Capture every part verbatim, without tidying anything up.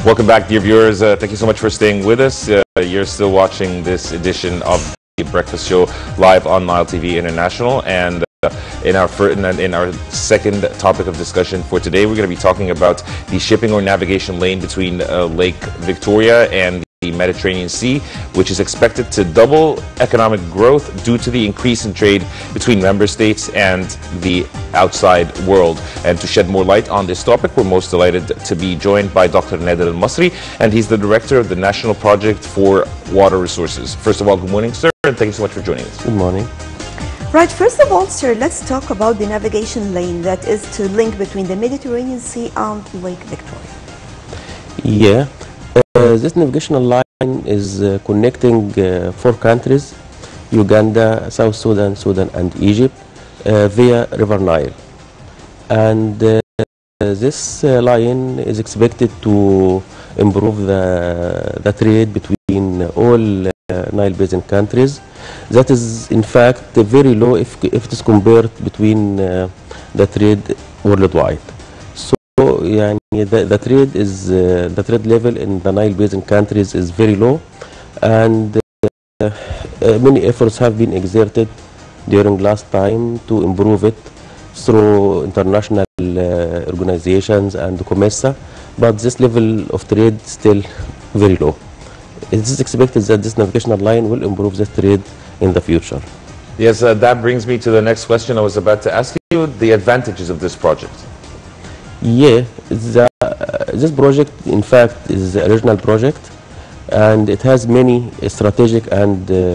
Welcome back, dear viewers. Uh, thank you so much for staying with us. Uh, you're still watching this edition of the Breakfast Show live on Nile T V International. And uh, in our first, in our second topic of discussion for today, we're going to be talking about the shipping or navigation lane between uh, Lake Victoria and the Mediterranean Sea, which is expected to double economic growth due to the increase in trade between member states and the outside world. And to shed more light on this topic, we're most delighted to be joined by Doctor Nader Al-Masri, and he's the director of the National Project for Water Resources. First of all, good morning, sir, and thank you so much for joining us. Good morning. Right, first of all, sir, let's talk about the navigation lane that is to link between the Mediterranean Sea and Lake Victoria. Yeah. Uh, this navigational line is uh, connecting uh, four countries, Uganda, South Sudan, Sudan and Egypt, uh, via River Nile. And uh, this uh, line is expected to improve the, the trade between all uh, Nile Basin countries. That is in fact very low if, if it is compared between uh, the trade worldwide. So yeah, the, the trade is uh, the trade level in the Nile Basin countries is very low, and uh, uh, many efforts have been exerted during last time to improve it through international uh, organizations and COMESA, but this level of trade is still very low. It is expected that this navigational line will improve the trade in the future. Yes, uh, that brings me to the next question I was about to ask you, the advantages of this project. Yeah, the, uh, this project in fact is the original project, and it has many strategic and uh,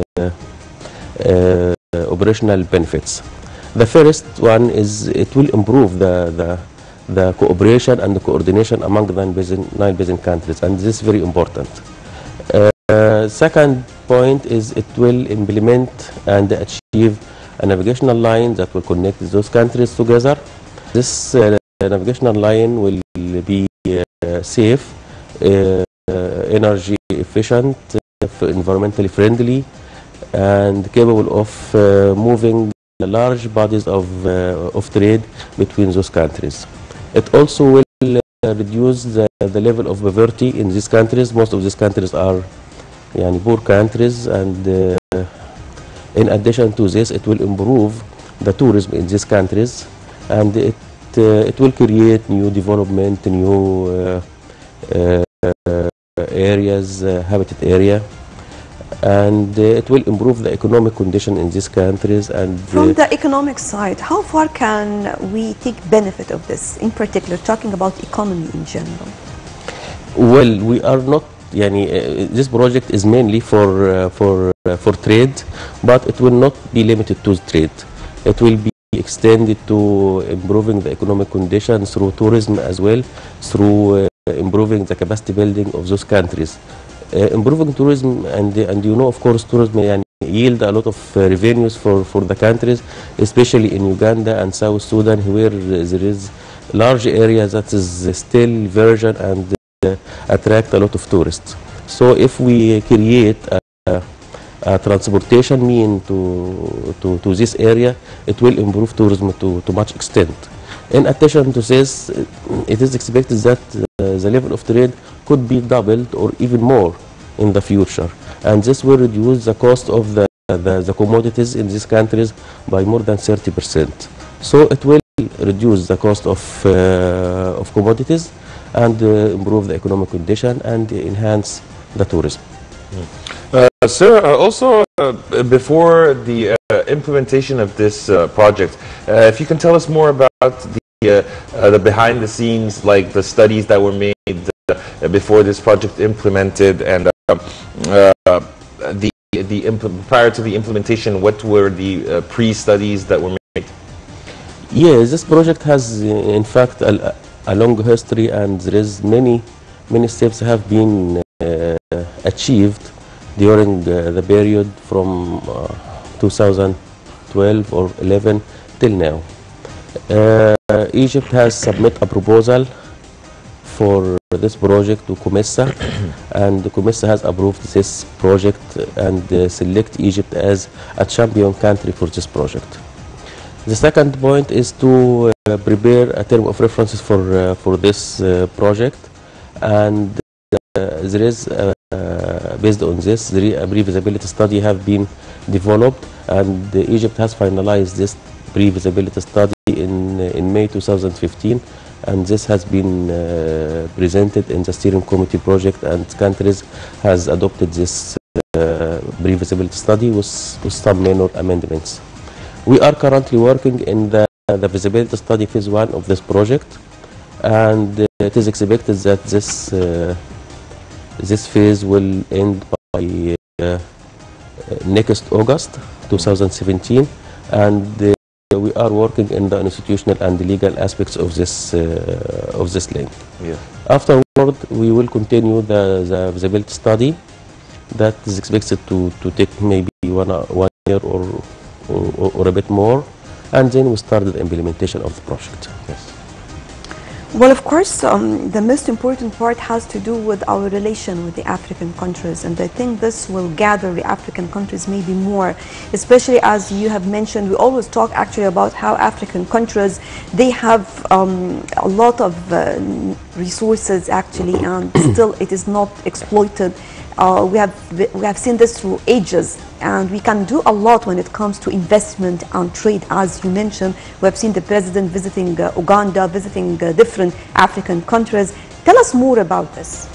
uh, operational benefits. The first one is it will improve the, the, the cooperation and the coordination among the Nile Basin, Nile Basin countries, and this is very important. Uh, uh, second point is it will implement and achieve a navigational line that will connect those countries together. This uh, The navigational line will be uh, safe, uh, energy efficient, uh, environmentally friendly, and capable of uh, moving large bodies of, uh, of trade between those countries. It also will uh, reduce the, the level of poverty in these countries. Most of these countries are yani, poor countries, and uh, in addition to this, it will improve the tourism in these countries, and it Uh, it will create new development, new uh, uh, areas, uh, habitat area, and uh, it will improve the economic condition in these countries. And from the economic side, how far can we take benefit of this, in particular, talking about economy in general? Well, we are not, yani, uh, this project is mainly for, uh, for, uh, for trade, but it will not be limited to trade. It will be extended to improving the economic conditions through tourism as well, through uh, improving the capacity building of those countries. Uh, improving tourism, and and you know, of course, tourism uh, yield a lot of uh, revenues for, for the countries, especially in Uganda and South Sudan, where uh, there is large area that is still virgin and uh, attract a lot of tourists. So if we create a, a transportation mean to, to, to this area, it will improve tourism to, to much extent. In addition to this, it is expected that uh, the level of trade could be doubled or even more in the future, and this will reduce the cost of the, the, the commodities in these countries by more than thirty percent. So it will reduce the cost of, uh, of commodities and uh, improve the economic condition and enhance the tourism. Mm. Uh, sir, uh, also uh, before the uh, implementation of this uh, project, uh, if you can tell us more about the, uh, uh, the behind the scenes, like the studies that were made uh, before this project implemented, and uh, uh, the, the prior to the implementation, what were the uh, pre-studies that were made? Yes, this project has in fact a, a long history, and there is many, many steps have been uh, achieved during uh, the period from uh, two thousand twelve or eleven till now. Uh, Egypt has submitted a proposal for this project to COMESA, and COMESA has approved this project and uh, select Egypt as a champion country for this project. The second point is to uh, prepare a term of references for uh, for this uh, project, and there is uh, based on this, the a pre-feasibility study have been developed, and uh, Egypt has finalized this pre-feasibility study in in May two thousand fifteen, and this has been uh, presented in the steering committee project, and countries has adopted this uh, pre-feasibility study with, with some minor amendments. We are currently working in the, the feasibility study phase one of this project, and uh, it is expected that this uh, this phase will end by uh, next August two thousand seventeen, and uh, we are working in the institutional and legal aspects of this uh, of this link. Yeah. Afterward, we will continue the, the feasibility study that is expected to, to take maybe one, one year or, or, or a bit more, and then we start the implementation of the project. Yes. Well, of course, um, the most important part has to do with our relation with the African countries, and I think this will gather the African countries maybe more, especially as you have mentioned. We always talk actually about how African countries, they have um, a lot of uh, resources actually, and still it is not exploited. Uh, we have we have seen this through ages, and we can do a lot when it comes to investment and trade. As you mentioned, we have seen the president visiting uh, Uganda, visiting uh, different African countries. Tell us more about this.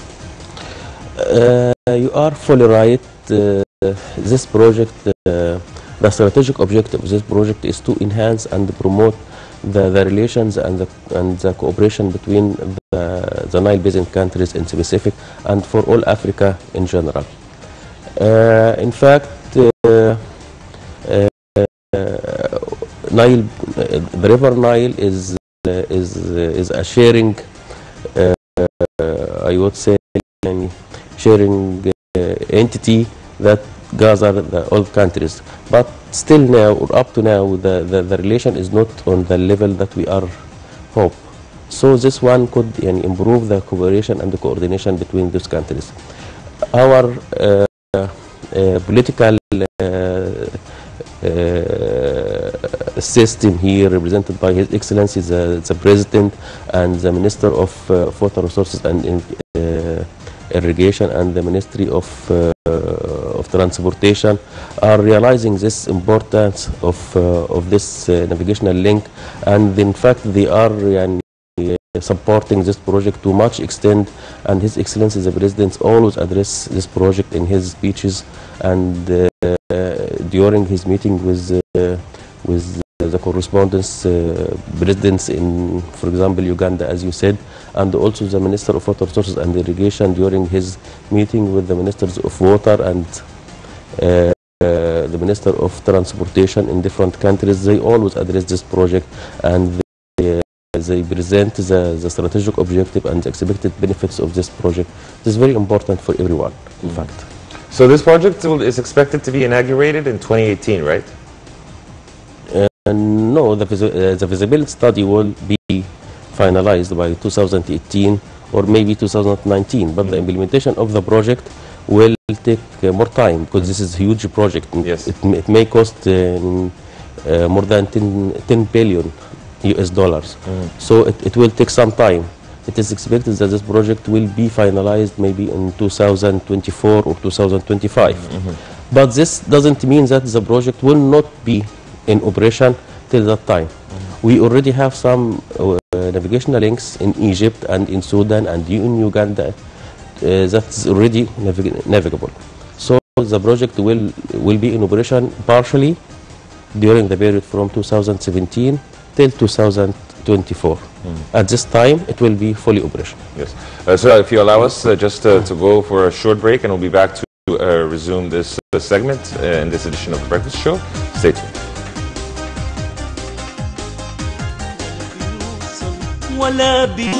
Uh, you are fully right. Uh, this project, uh, the strategic objective of this project is to enhance and promote the, the relations and the, and the cooperation between the, the Nile Basin countries in specific and for all Africa in general. Uh, in fact, uh, uh, Nile, the river Nile is uh, is uh, is a sharing, uh, I would say, sharing uh, entity that gather the all countries, but still now or up to now the, the, the relation is not on the level that we are hope. So this one could uh, improve the cooperation and the coordination between those countries. Our uh, uh, political uh, uh, system here, represented by His Excellency the, the President and the Minister of uh, Water Resources and uh, Irrigation and the Ministry of uh, of Transportation, are realizing this importance of uh, of this uh, navigational link, and in fact they are uh, supporting this project to much extent, and His Excellency the President always address this project in his speeches and uh, uh, during his meeting with uh, with the correspondence uh, presidents in, for example, Uganda, as you said, and also the Minister of Water Resources and Irrigation during his meeting with the Ministers of Water and uh, uh, the Minister of Transportation in different countries. They always address this project, and they, uh, they present the, the strategic objective and the expected benefits of this project. This is very important for everyone, in mm. fact. So this project will, is expected to be inaugurated in twenty eighteen, right? Uh, no, the, uh, the feasibility study will be finalized by two thousand eighteen or maybe two thousand nineteen, but mm-hmm. the implementation of the project will take uh, more time, because this is a huge project. Yes. It, it may cost uh, uh, more than ten billion U S dollars. Mm-hmm. So it, it will take some time. It is expected that this project will be finalized maybe in two thousand twenty-four or two thousand twenty-five. Mm-hmm. But this doesn't mean that the project will not be in operation till that time. Mm-hmm. We already have some uh, navigational links in Egypt and in Sudan and in Uganda uh, that's already navig navigable. So the project will will be in operation partially during the period from two thousand seventeen till two thousand twenty-four. Mm-hmm. At this time, it will be fully operational. Yes. Uh, so if you allow us uh, just uh, to go for a short break, and we'll be back to uh, resume this uh, segment uh, in this edition of The Breakfast Show. Stay tuned. ولا بيروح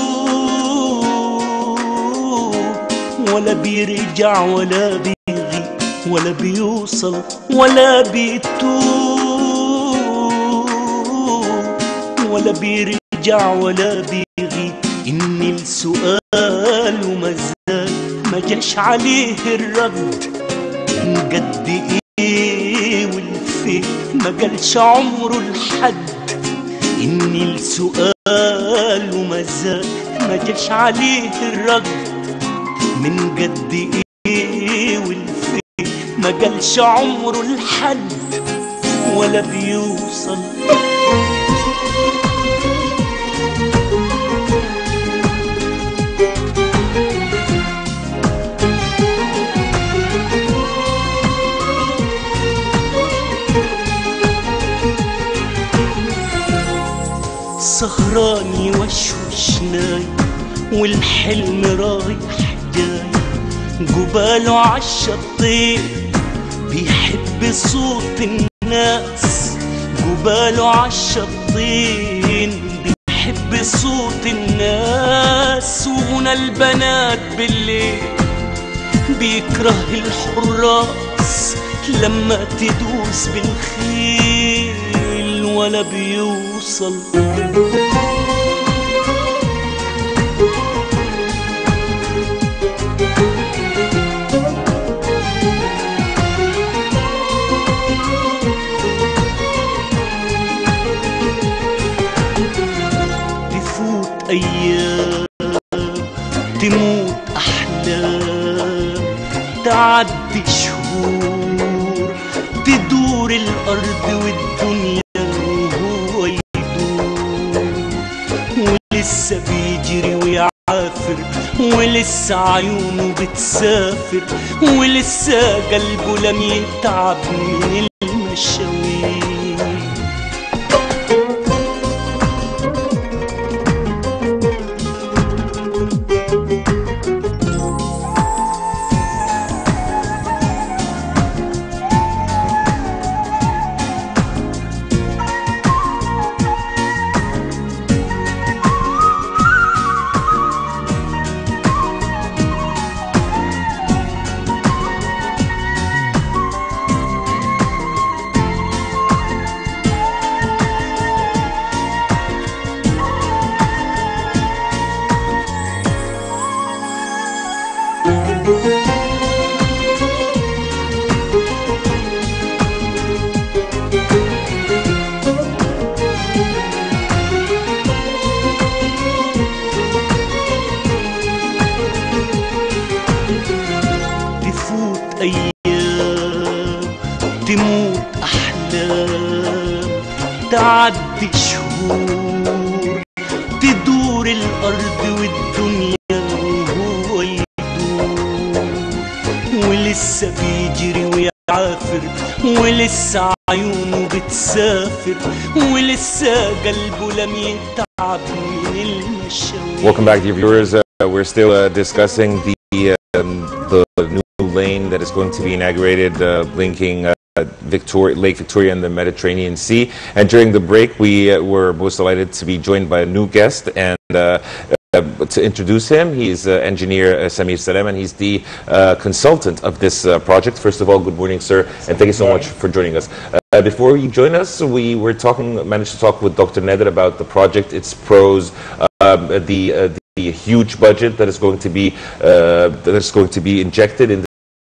ولا بيرجع ولا بيغي ولا بيوصل ولا بيتوه ولا بيرجع ولا بيغي إن السؤال وما زال ما جاش عليه الرد من قد إيه والفي ما قالش عمره الحد إن السؤال وما زال ما جاش عليه الرد من قد ايه والفين ما جالش عمره لحد ولا بيوصل. سهراني وشوش نايم والحلم رايح جاي، جباله عالشطين بيحب صوت الناس، جباله عالشطين بيحب صوت الناس، وغنى البنات بالليل بيكره الحراس لما تدوس بالخيل ولا بيوصل. تفوت أيام تموت أحلام، تعدي شهور تدور الأرض والدنيا وهو يدور، ولسه بيجري ويعافر، ولسه عيونه بتسافر، ولسه قلبه لم يتعب من المشاوير. تفوت أيام تموت أحلام، تعدي شهور تدور الأرض والدنيا وهو يدور، ولسه بيجري ويعافر، ولسه عيونه بتسافر، ولسه قلبه لم يتعب من المشاوير. Welcome back, dear viewers. Uh, we're still uh, discussing the um, the new lane that is going to be inaugurated, uh, linking uh, Victoria, Lake Victoria and the Mediterranean Sea. And during the break, we uh, were most delighted to be joined by a new guest. And uh, uh, to introduce him, he's uh, engineer uh, Samir Salem, and he's the uh, consultant of this uh, project. First of all, good morning, sir, and thank you so much for joining us. Uh, before you join us, we were talking, managed to talk with Doctor Nader about the project, its pros, um, the, uh, the huge budget that is going to be uh, that is going to be injected in